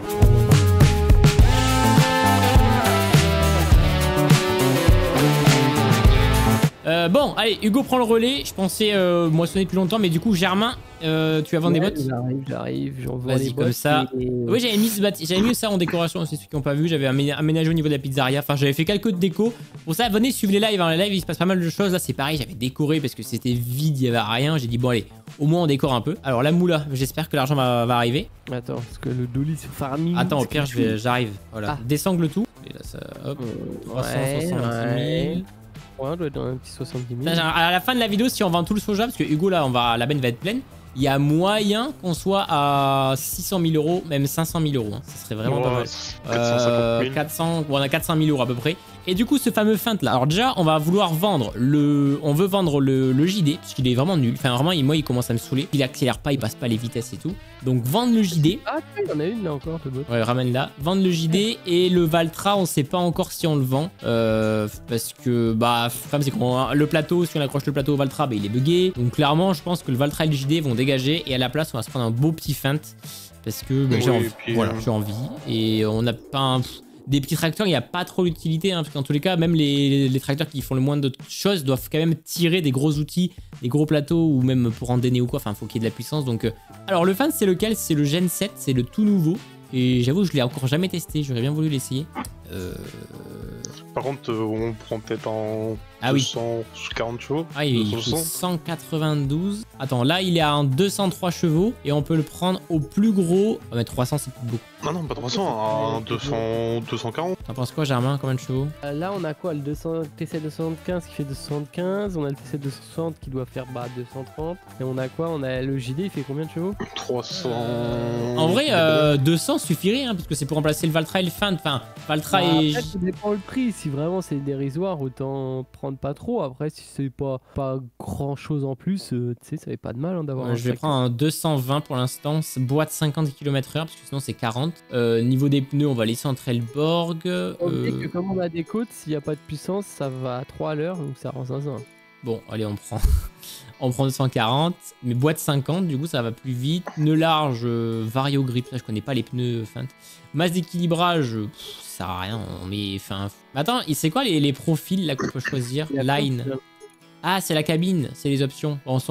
Speaker 1: Euh, bon, allez, Hugo prend le relais. Je pensais euh, moissonner depuis longtemps, mais du coup, Germain, euh, tu vas vendre
Speaker 4: Ouais,
Speaker 1: des bottes?
Speaker 4: J'arrive, j'arrive, j'envoie
Speaker 1: Vas-y,
Speaker 4: les
Speaker 1: comme
Speaker 4: bottes
Speaker 1: ça.
Speaker 4: et-
Speaker 1: Oui, j'avais mis, ce bâti- j'avais mis ça en décoration, c'est ceux qui n'ont pas vu. J'avais amé- aménagé au niveau de la pizzeria. Enfin, j'avais fait quelques décos. Pour ça, venez suivre les lives. Hein. Les lives, il se passe pas mal de choses. Là, c'est pareil, j'avais décoré parce que c'était vide, il y avait rien. J'ai dit, bon, allez, au moins on décore un peu. Alors, la moula, j'espère que l'argent va, va arriver.
Speaker 4: Attends, parce que le dolly c'est farming.
Speaker 1: Attends, au
Speaker 4: c'est
Speaker 1: pire, je vais- j'arrive. Voilà,
Speaker 4: Ah.
Speaker 1: désangle tout. Et là, ça, hop,
Speaker 4: Euh,
Speaker 1: trois cent
Speaker 4: ouais,
Speaker 1: soixante-dix mille.
Speaker 4: Ouais, on doit être dans un petit soixante-dix mille.
Speaker 1: Putain, À la fin de la vidéo, si on vend tout le soja, parce que Hugo, là, on va, la benne va être pleine, il y a moyen qu'on soit à six cent mille euros, même cinq cent mille euros. Hein. Ça serait vraiment
Speaker 3: Ouais,
Speaker 1: pas mal.
Speaker 3: quatre cent cinquante mille.
Speaker 1: Euh, quatre cents, bon, on a quatre cent mille euros à peu près. Et du coup, ce fameux feint là. Alors, déjà, on va vouloir vendre le. On veut vendre le, le J D, parce qu'il est vraiment nul. Enfin, vraiment, il- moi, il commence à me saouler. Il accélère pas, il passe pas les vitesses et tout. Donc, vendre le J D.
Speaker 4: Ah, tiens, il y en a une là encore, de botte.
Speaker 1: Ouais, ramène là. Vendre le J D et le Valtra, on sait pas encore si on le vend. Euh, parce que, bah, le problème, c'est qu'on le plateau, si on accroche le plateau au Valtra, bah, il est bugué. Donc, clairement, je pense que le Valtra et le J D vont dégager. Et à la place, on va se prendre un beau petit feint. Parce que bah, j'ai
Speaker 3: Oui,
Speaker 1: envie.
Speaker 3: et puis,
Speaker 1: Voilà,
Speaker 3: euh,
Speaker 1: j'ai envie. Et on n'a pas un. Des petits tracteurs, il n'y a pas trop d'utilité, hein, parce qu'en tous les cas, même les, les tracteurs qui font le moins de choses doivent quand même tirer des gros outils, des gros plateaux, ou même pour endainer ou quoi, enfin, il faut qu'il y ait de la puissance. Donc, euh... alors, le fan, c'est lequel? C'est le Gen sept, c'est le tout nouveau. Et j'avoue, je l'ai encore jamais testé, j'aurais bien voulu l'essayer. Euh...
Speaker 3: Par contre, euh, on prend peut-être en
Speaker 1: Ah oui.
Speaker 3: deux cent quarante chevaux.
Speaker 1: Ah, il
Speaker 3: deux
Speaker 1: coûte
Speaker 3: cents.
Speaker 1: cent quatre-vingt-douze. Attends, là, il est à un deux cent trois chevaux, et on peut le prendre au plus gros. Ah, mais trois cents, c'est plus beaucoup.
Speaker 3: Non, non, pas trois cents, en deux cents, deux cent quarante.
Speaker 1: T'en penses quoi, Germain? Combien de chevaux?
Speaker 4: Euh, Là, on a quoi? Le deux cents T sept deux cent soixante-quinze qui fait deux cent soixante-quinze. On a le T sept deux cent soixante qui doit faire bah, deux cent trente. Et on a quoi? On a le J D, il fait combien de chevaux?
Speaker 3: trois cents.
Speaker 1: En vrai, euh, deux cents suffirait, hein, parce que c'est pour remplacer le Valtra et le Feint. Enfin, Valtra
Speaker 4: Bah,
Speaker 1: et...
Speaker 4: après, ça dépend le prix. Si vraiment c'est dérisoire, autant prendre pas trop. Après, si c'est pas, pas grand chose en plus, euh, tu sais, ça fait pas de mal hein, d'avoir
Speaker 1: Euh,
Speaker 4: un
Speaker 1: je vais
Speaker 4: sac.
Speaker 1: prendre un deux cent vingt pour l'instant, c'est boîte cinquante kilomètres heure, parce que sinon c'est quarante. Euh, niveau des pneus, on va laisser entre Elborg.
Speaker 4: On dit
Speaker 1: Euh,
Speaker 4: que comme on a des côtes, s'il n'y a pas de puissance, ça va à trois à l'heure, donc ça rend zinzin.
Speaker 1: Bon, allez, on prend. On prend deux cent quarante, mais boîte cinquante, du coup ça va plus vite. Pneus larges, euh, Vario Grip, ça je connais pas les pneus feintes. Masse d'équilibrage, euh, pff, ça sert à rien, on met. Enfin. Attends, c'est quoi les, les profils là qu'on peut choisir?
Speaker 4: Il y a
Speaker 1: Line.
Speaker 4: plein de-
Speaker 1: Ah, c'est la cabine, c'est les options. Bon, on s'en-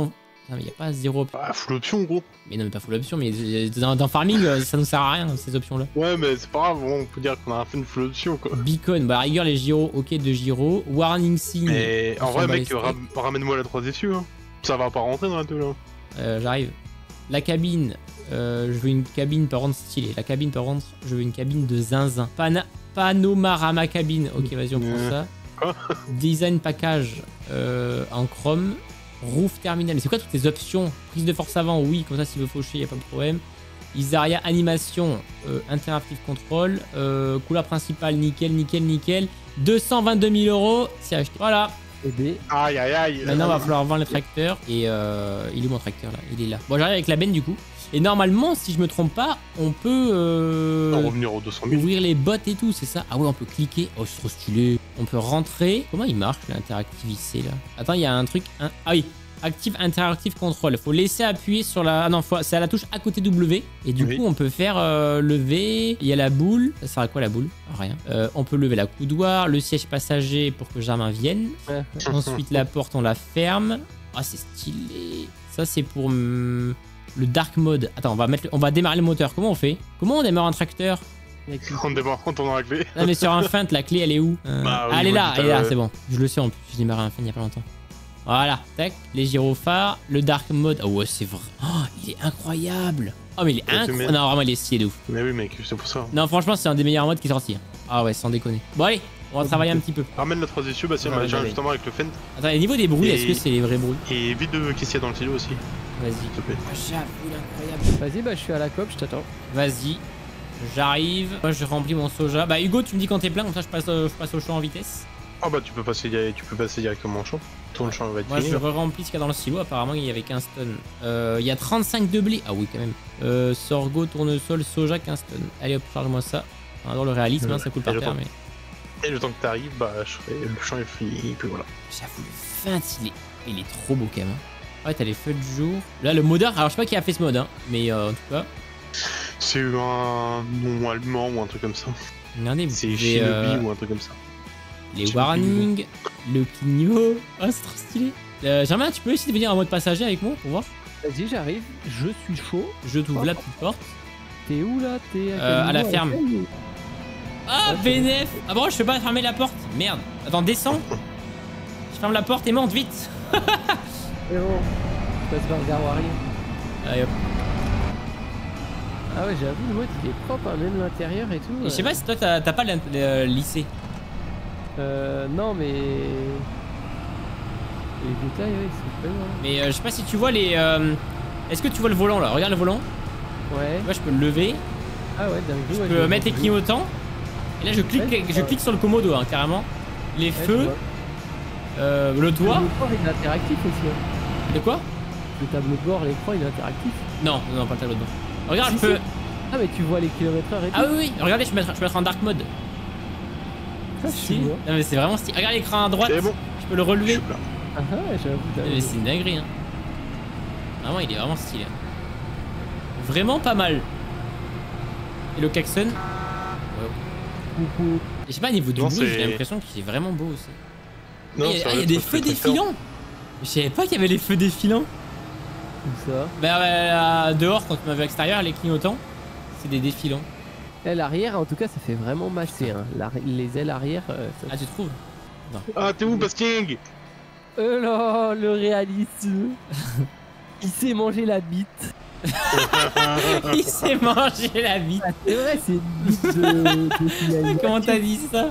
Speaker 1: Non, mais il n'y a pas zéro option.
Speaker 3: Ah, full option, gros.
Speaker 1: Mais non, mais pas full option, mais euh, dans, dans Farming, euh, ça nous sert à rien, ces options-là.
Speaker 3: Ouais, mais c'est pas grave, on peut dire qu'on a fait une full option, quoi.
Speaker 1: Beacon, bah, rigueur, les gyros, ok, de gyros. Warning sign.
Speaker 3: Mais en
Speaker 1: on
Speaker 3: vrai,
Speaker 1: s'en bat
Speaker 3: mec,
Speaker 1: les steaks.
Speaker 3: ram- ramène-moi la trois essieux, hein. Ça va pas rentrer dans la deux, là.
Speaker 1: Euh, J'arrive. La cabine, euh, je veux une cabine par contre stylée. La cabine par contre, je veux une cabine de zinzin. Pana Panorama cabine, ok, vas-y, on prend
Speaker 3: Euh.
Speaker 1: ça.
Speaker 3: Quoi?
Speaker 1: Design package euh, en chrome. Roof terminal. Mais c'est quoi toutes les options? Prise de force avant, oui, comme ça s'il veut faucher, y a pas de problème. Isaria animation, euh, interactive control, euh, couleur principale, nickel, nickel, nickel. deux cent vingt-deux mille euros, c'est acheté. Voilà.
Speaker 4: Et B.
Speaker 3: Aïe, aïe, aïe.
Speaker 1: Maintenant, il va falloir vendre le tracteur. Et euh, il est où mon tracteur là? Il est là. Bon, j'arrive avec la benne du coup. Et normalement, si je me trompe pas, on peut euh,
Speaker 3: On va revenir aux deux cent mille.
Speaker 1: ouvrir les bottes et tout, c'est ça? Ah ouais, on peut cliquer. Oh, c'est trop stylé. On peut rentrer. Comment il marche l'interactivité là? Attends, il y a un truc. Un... Ah oui. Active Interactive Control. Faut laisser appuyer sur la. Ah non, faut... c'est à la touche à côté W. Et du
Speaker 3: Oui.
Speaker 1: coup, on peut faire euh, lever. Il y a la boule. Ça sert à quoi la boule? Rien. Euh, on peut lever la coudoir. Le siège passager pour que Germain vienne.
Speaker 4: Ouais.
Speaker 1: Ensuite, la porte, on la ferme. Ah, c'est stylé. Ça, c'est pour hum, le dark mode. Attends, on va, mettre le- on va démarrer le moteur. Comment on fait? Comment on démarre un tracteur?
Speaker 4: Avec une-
Speaker 3: On démarre en tournant la clé.
Speaker 1: Non, mais sur un feint, la clé, elle est où? Euh,
Speaker 3: Bah, au
Speaker 1: ah, elle est
Speaker 3: niveau
Speaker 1: là,
Speaker 3: du
Speaker 1: elle est là,
Speaker 3: ta-
Speaker 1: c'est bon. Je le sais en plus. J'ai démarré un feint il y a pas longtemps. Voilà, tac. Les gyrophares, le dark mode. Oh, ouais, c'est vrai. Oh, il est incroyable. Oh, mais il est
Speaker 3: Ouais, tu
Speaker 1: incroyable.
Speaker 3: mets-
Speaker 1: Non, vraiment, il est stylé de ouf.
Speaker 3: Mais oui, mec, c'est pour ça.
Speaker 1: Non, franchement, c'est un des meilleurs modes qui est sorti. Ah, ouais, sans déconner. Bon, allez, on va travailler un petit peu.
Speaker 3: Ramène la trois essieux, bah si, on
Speaker 1: Ouais,
Speaker 3: a déjà
Speaker 1: allez.
Speaker 3: justement avec le Fend.
Speaker 1: Attends, et niveau des bruits,
Speaker 3: Et-
Speaker 1: est-ce que c'est les vrais bruits?
Speaker 3: Et vite de qu'est-ce qu'il y a dans le silo aussi, s'il
Speaker 1: Vas-y.
Speaker 3: te plaît.
Speaker 1: Ah, j'avoue, incroyable.
Speaker 4: Vas-y, bah je suis à la coop, je t'attends.
Speaker 1: Vas-y, j'arrive. Moi, je remplis mon soja. Bah, Hugo, tu me dis quand t'es plein, comme ça, je passe, euh, je passe au champ en vitesse.
Speaker 3: Ah bah tu peux passer, di- tu peux passer directement au champ. Ton champ va être
Speaker 1: Moi,
Speaker 3: fini.
Speaker 1: je re-remplis ce qu'il y a dans le silo. Apparemment, il y avait quinze tonnes. Euh, il y a trente-cinq de blé. Ah oui, quand même. Euh, sorgho, tournesol, soja, quinze tonnes. Allez, hop, charge-moi ça. On adore le réalisme, hein, ça coule par
Speaker 3: Et le
Speaker 1: terre,
Speaker 3: temps.
Speaker 1: mais.
Speaker 3: Et le temps que t'arrives, bah je ferai le champ est fini, et puis voilà.
Speaker 1: J'avoue, le feint, il est... il est trop beau quand même. hein. Ouais, t'as les feux de jour. Là, le modeur, alors je sais pas qui a fait ce mode, hein, mais euh, en tout cas,
Speaker 3: C'est un nom allemand ou un truc comme ça.
Speaker 1: regardez, vous
Speaker 3: C'est
Speaker 1: pouvez,
Speaker 3: Shinobi
Speaker 1: euh,
Speaker 3: ou un truc comme ça.
Speaker 1: les
Speaker 3: Shinobi.
Speaker 1: warnings, le clignot. Ah, c'est trop stylé. Euh, Germain, tu peux essayer de venir en mode passager avec moi pour voir?
Speaker 4: Vas-y, j'arrive, je suis chaud.
Speaker 1: Je t'ouvre la petite porte.
Speaker 4: T'es où là? T'es à, quel
Speaker 1: Euh, à la
Speaker 4: niveau,
Speaker 1: ferme.
Speaker 4: ferme
Speaker 1: Ah,
Speaker 4: Ouais, c'est
Speaker 1: bénéf. Ah bon, je peux pas fermer la porte. Merde. Attends, descends. Je ferme la porte et monte vite.
Speaker 4: C'est bon. Je passe par le gare arrière.
Speaker 1: Allez, hop.
Speaker 4: Ah ouais, j'avoue, le mode il est propre, hein, même l'intérieur et tout.
Speaker 1: Et je sais
Speaker 4: euh.
Speaker 1: pas si toi t'as t'as pas le le lycée.
Speaker 4: Euh, non, mais. Les détails, ouais, c'est pas loin.
Speaker 1: Mais euh, je sais pas si tu vois les. euh, Est-ce que tu vois le volant là? Regarde le volant.
Speaker 4: Ouais.
Speaker 1: Moi, je peux le lever.
Speaker 4: Ah ouais, dingue.
Speaker 1: Je peux mettre les clignotants. Et là, je clique,
Speaker 4: Ouais,
Speaker 1: je clique sur le commodo, hein, carrément. Les feux, euh, le
Speaker 4: Le
Speaker 1: toit.
Speaker 4: tableau de bord il est interactif aussi. Hein.
Speaker 1: De quoi?
Speaker 4: Le tableau de bord, l'écran il est interactif.
Speaker 1: Non, non, pas le tableau de bord. Regarde,
Speaker 4: Si,
Speaker 1: je peux.
Speaker 4: si. Ah, mais tu vois les kilomètres heure et tout.
Speaker 1: Ah oui, oui, regardez, je peux mettre, je peux mettre en dark mode.
Speaker 4: ça, je
Speaker 1: Si.
Speaker 4: suis
Speaker 1: Non, mais c'est vraiment stylé. Regarde l'écran à droite,
Speaker 3: C'est bon,
Speaker 1: je peux le
Speaker 3: je
Speaker 1: relever.
Speaker 3: suis plein.
Speaker 4: Ah ouais, j'avoue.
Speaker 1: Mais
Speaker 4: dingue.
Speaker 1: c'est une dinguerie, hein. Vraiment, il est vraiment stylé. Vraiment pas mal. Et le klaxon.
Speaker 4: Coucou.
Speaker 1: Et je sais pas, niveau du
Speaker 3: Non,
Speaker 1: bruit, j'ai
Speaker 3: c'est-
Speaker 1: l'impression qu'il est vraiment beau aussi.
Speaker 3: Non,
Speaker 1: Ah, il y a,
Speaker 3: c'est
Speaker 1: ah, il y
Speaker 3: vrai,
Speaker 1: a des
Speaker 3: c'est
Speaker 1: feux
Speaker 3: très, très fort.
Speaker 1: défilants. Je savais pas qu'il y avait les feux défilants.
Speaker 4: Où ça?
Speaker 1: Bah, euh, dehors, quand tu m'as vu à l'extérieur, les clignotants, c'est des défilants.
Speaker 4: Eh, l'arrière, en tout cas, ça fait vraiment masser. Hein. L'arri- les ailes arrière, euh, ça...
Speaker 1: Ah, tu trouves?
Speaker 3: Ah, t'es où, Basting?
Speaker 4: Oh là, le réalisme. Il s'est mangé la bite.
Speaker 1: Il s'est mangé la bite.
Speaker 4: Ah, c'est vrai, c'est une bite de, de finalisation.
Speaker 1: Comment t'as dit ça?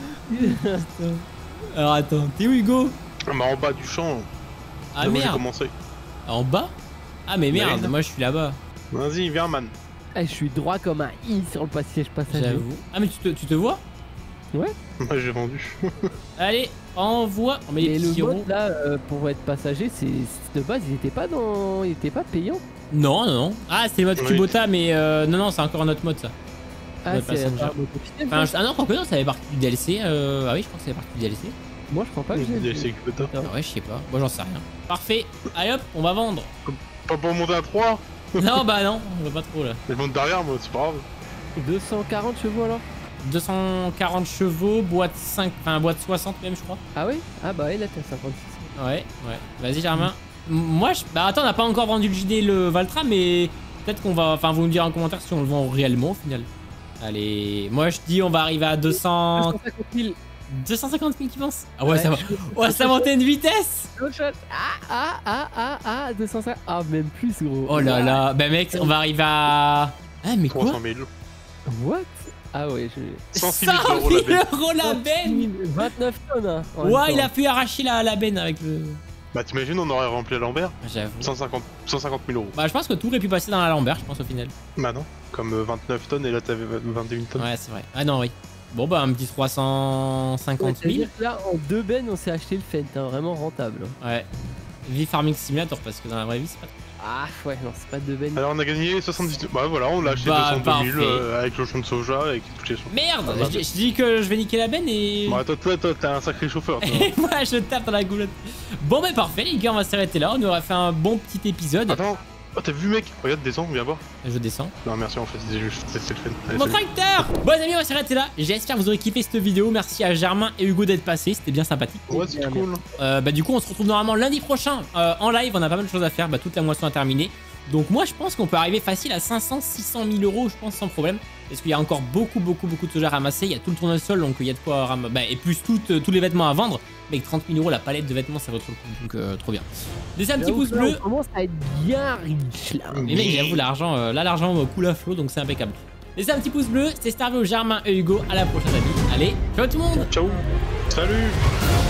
Speaker 1: Alors attends, t'es où Hugo?
Speaker 3: Ah, bah en bas du champ.
Speaker 1: Ah
Speaker 3: là où j'ai
Speaker 1: merde,
Speaker 3: commencé.
Speaker 1: en bas? Ah mais merde,
Speaker 3: Ouais.
Speaker 1: moi je suis là-bas,
Speaker 3: Vas-y, viens, man.
Speaker 4: Eh, je suis droit comme un i sur le passage passager.
Speaker 1: j'avoue. Ah mais tu te, tu te vois?
Speaker 3: Moi, j'ai vendu.
Speaker 1: Allez, envoie. On met les
Speaker 4: Et le
Speaker 1: petits ronds.
Speaker 4: mode là, euh, pour être passager, c'est de base, il était pas dans, il était pas payant.
Speaker 1: Non, non, non. Ah, c'est le mode
Speaker 3: Oui.
Speaker 1: Kubota, mais euh, non, non, c'est encore un autre mode ça.
Speaker 4: Ah,
Speaker 1: Mode
Speaker 4: c'est
Speaker 1: passenger.
Speaker 4: pas un mode officiel.
Speaker 1: Enfin,
Speaker 4: ça
Speaker 1: je- ah non, quoique non, ça fait partie du D L C. Euh... Ah oui, je crois que ça fait partie du D L C.
Speaker 4: Moi, je crois pas que j'ai.
Speaker 3: D L C Kubota.
Speaker 1: Ah ouais, je sais pas. Moi, j'en sais rien. Parfait. Allez hop, on va vendre.
Speaker 3: Pas pour monter à trois.
Speaker 1: Non, bah non, on va pas trop là.
Speaker 3: Je monte derrière, moi, c'est pas grave.
Speaker 4: deux cent quarante chevaux alors?
Speaker 1: deux cent quarante chevaux, boîte cinq, enfin boîte soixante même, je crois.
Speaker 4: Ah oui? Ah bah, là, t'as cinquante-six.
Speaker 1: Ouais, ouais. Vas-y, Germain. Moi, je... bah attends, on n'a pas encore vendu le J D et le Valtra, mais peut-être qu'on va... Enfin, vous me direz en commentaire si on le vend réellement au final. Allez, moi je dis on va arriver à deux cents...
Speaker 4: deux cent cinquante mille.
Speaker 1: deux cent cinquante mille qui pensent. Ah ouais,
Speaker 4: Ouais,
Speaker 1: ça va.
Speaker 4: je-
Speaker 1: Ouais, ça va monter une vitesse.
Speaker 4: One shot. Ah, ah, ah, ah, ah, deux cent cinquante. Ah, même plus, gros.
Speaker 1: Oh là là. Bah mec, on va arriver à... Ah mais
Speaker 3: trois
Speaker 1: quoi
Speaker 3: cent mille.
Speaker 4: What? Ah ouais, je...
Speaker 3: cent six mille
Speaker 1: cent
Speaker 3: euros la
Speaker 1: mille
Speaker 3: benne.
Speaker 1: euros la benne.
Speaker 4: vingt-neuf tonnes, hein. en même
Speaker 1: Ouais, il
Speaker 4: temps.
Speaker 1: a pu arracher la, la benne avec le...
Speaker 3: Bah t'imagines, on aurait rempli la Lambert
Speaker 1: J'avoue.
Speaker 3: cent cinquante mille euros.
Speaker 1: Bah je pense que tout aurait pu passer dans la Lambert, je pense au final.
Speaker 3: Bah non, comme euh, vingt-neuf tonnes et là t'avais vingt et une tonnes.
Speaker 1: Ouais, c'est vrai. Ah non, oui. Bon bah un petit trois cent
Speaker 4: Ouais,
Speaker 1: cinquante mille.
Speaker 4: c'est-à-dire que là, en deux bennes, on s'est acheté le Fent, hein, vraiment rentable.
Speaker 1: Ouais. Vie Farming Simulator, parce que dans la vraie vie, c'est pas...
Speaker 4: Ah ouais, non, c'est pas deux bennes.
Speaker 3: Alors on a gagné soixante-dix. Bah voilà, on l'a acheté
Speaker 1: Bah,
Speaker 3: deux cent deux mille
Speaker 1: parfait.
Speaker 3: euh, avec le champ de soja, avec toutes les choses.
Speaker 1: Merde,
Speaker 3: Ah, bah,
Speaker 1: je, je dis que je vais niquer la benne et...
Speaker 3: Bah toi, toi, toi, t'es un sacré chauffeur. Toi.
Speaker 1: Et moi je tape dans la goulotte. Bon bah parfait les gars, on va s'arrêter là, on aura fait un bon petit épisode.
Speaker 3: Attends, oh t'as vu mec? Regarde, descends, viens voir.
Speaker 1: Je descends.
Speaker 3: Non merci en fait, c'est juste, c'est c'est le fun. Allez,
Speaker 1: Mon
Speaker 3: salut.
Speaker 1: tracteur. Bon les amis, on va s'arrêter là. J'espère que vous aurez kiffé cette vidéo. Merci à Germain et Hugo d'être passés, c'était bien sympathique.
Speaker 3: Ouais, c'est cool.
Speaker 1: Euh, bah du coup on se retrouve normalement lundi prochain euh, en live, on a pas mal de choses à faire, bah toute la moisson a terminé. Donc moi je pense qu'on peut arriver facile à cinq cents six cent mille euros, je pense sans problème. Parce qu'il y a encore beaucoup beaucoup beaucoup de soja à ramasser, il y a tout le tournesol donc il y a de quoi ramasser, bah, et plus tout, euh, tous les vêtements à vendre. Mais avec trente mille euros la palette de vêtements ça vaut trop le coup, donc euh, trop bien. Laissez un petit pouce bleu.
Speaker 4: On commence à être bien riche là.
Speaker 1: Mais mec j'avoue l'argent, euh, là l'argent euh, coule à flot donc c'est impeccable. Laissez un petit pouce bleu, c'était Starveo, Germain et Hugo, à la prochaine amis. Allez, ciao tout le monde.
Speaker 3: Ciao. Salut.